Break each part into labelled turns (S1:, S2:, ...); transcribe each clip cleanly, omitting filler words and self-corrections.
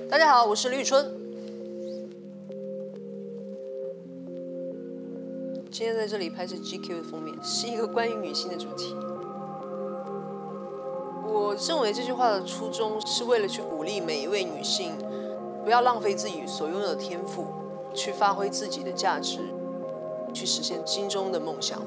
S1: 大家好，我是吕宇春。今天在这里拍摄 GQ 的封面，是一个关于女性的主题。我认为这句话的初衷是为了去鼓励每一位女性，不要浪费自己所拥有的天赋，去发挥自己的价值，去实现心中的梦想。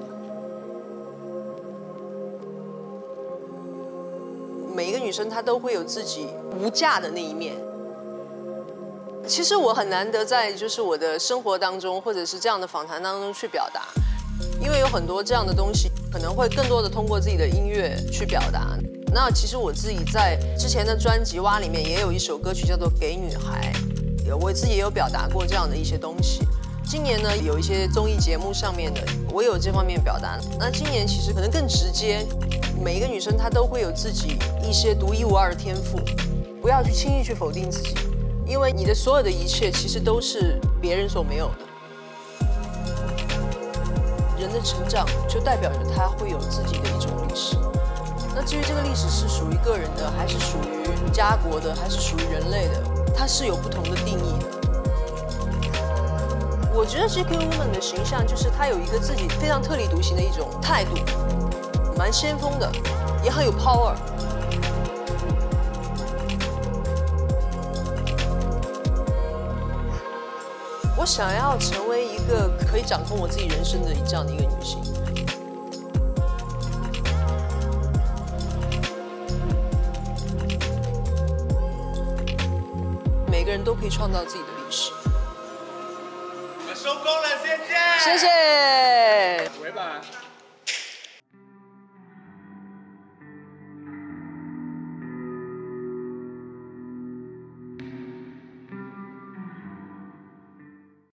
S1: 每一个女生她都会有自己无价的那一面。其实我很难得在就是我的生活当中，或者是这样的访谈当中去表达，因为有很多这样的东西可能会更多的通过自己的音乐去表达。那其实我自己在之前的专辑《蛙》里面也有一首歌曲叫做《给女孩》，我自己也有表达过这样的一些东西。今年呢，有一些综艺节目上面的，我也有这方面表达。那今年其实可能更直接，每一个女生她都会有自己一些独一无二的天赋，不要去轻易去否定自己。因为你的所有的一切其实都是别人所没有的。人的成长就代表着他会有自己的一种历史。那至于这个历史是属于个人的，还是属于家国的，还是属于人类的，它是有不同的定义的。我觉得 GQ Woman 的形象就是她有一个自己非常特立独行的一种态度，蛮先锋的，也很有 power。我想要成为一个可以掌控我自己人生的这样的一个女性。每个人都可以创造自己的历史。
S2: 我们收工了，谢谢。
S1: 谢谢。